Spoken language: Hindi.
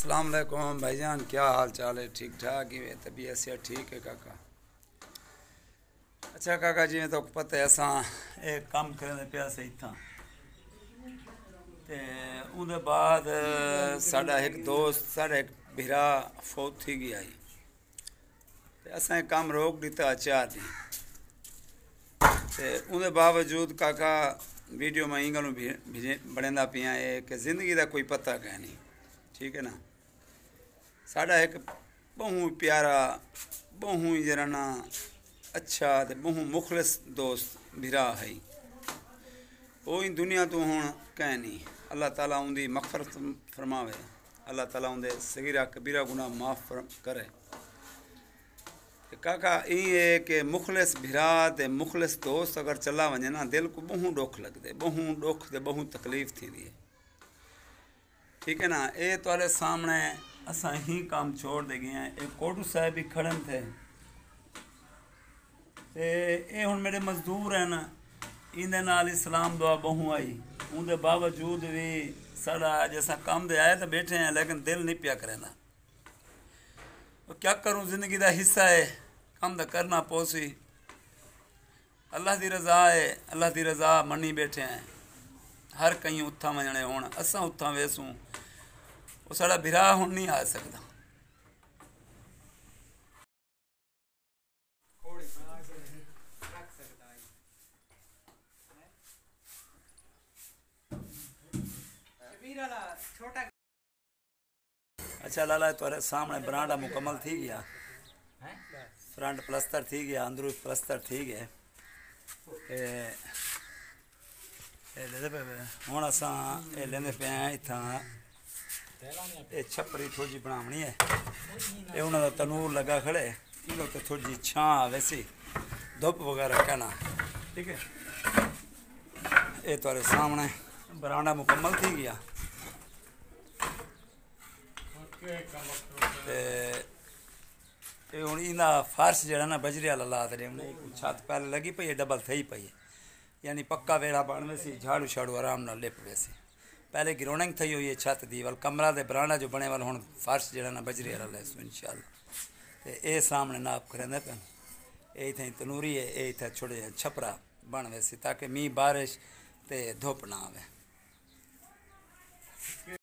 अस्सलाम वालेकुम भाईजान, क्या हाल चाल है? ठीक ठाक ही तबीयत से ठीक है काका। अच्छा काका जी, तो पता है असा एक काम करने पिया से इतना ते उनके बाद साडा एक दोस्त साढ़े एक भिरा फौत थी गया ही ते असा काम रोक दिता 4 दिन ते उनके बावजूद काका वीडियो में ई गलों बनेंदा पिया है कि जिंदगी का कोई पता कह नहीं। ठीक है ना। साडा एक बहु प्यारा बहु जराना अच्छा ते बहु मुखलिस दोस्त भिरा है। वो ही दुनिया तो हूँ कह नहीं। अल्लाह ताला उनकी मगफरत फरमावे। अल्लाह ताला उनके सगीरा कबीरा गुनाह माफ़ करे। काका ई है कि मुखलिस भिरा ते मुखलिस दोस्त अगर चला वजे ना दिल को बहु दुख लगते, बहु दुख ते बहु तकलीफ थी है। ठीक है ना। ये तुहारे सामने असा ही काम छोड़ दे गए हैं। एक कोटू साहब भी खड़न थे ते ये हुण मेरे मजदूर हैं ना, इंदे नाल इस्लाम दुआ बहु आई। उनके बावजूद भी साड़ा जैसा काम दे आए तो बैठे हैं, लेकिन दिल नहीं पिया करेंदा। तो क्या करूँ, जिंदगी का हिस्सा है, काम तो करना पोसी। अल्लाह की रजा है, अल्लाह की रजा मनी बैठे हैं। हर कहीं उथा वजने हुण असा उथा वेसूं, वो साड़ा भिरा हुण नहीं आ सकता। अच्छा लाला, तुम्हारे सामने बरांडा मुकम्मल थी गया, फ्रंट प्लस्तर थी गया, अंदरू प्लस्तर थी गया। हूँ असा लेंदे पे इतना ये छपरी थोड़ी जी बनावनी है। ये उन्होंने तनूर लगा खड़े, इन्हों तो थोड़ी जी छां वैसी धुप वगैरह कहना। ठीक है। ये तुम्हारे सामने बरांडा मुकम्मल थी गया। ते हुण इंदा फर्श जड़ा ना बजरी वाला ला दे। छत पहले लगी पई है, डबल थी पई है, यानी पक्का वेड़ा बन वैसी, झाड़ू शाड़ू आराम नाल लिप वैसी। पहले ग्रोनिंग थी हुई है छत दी वाल, कमरा दे बरांडा जो बने वाल हुण फर्श जड़ा ना बजरी वाला लैसू इंशाअल्लाह। ते ये सामने नाप करेंदे पे, ये इत्थें तनूरी है, ये इत्थें छोटे छपरा बन वैसी, ताकि मींह बारिश ते धुप ना आवे।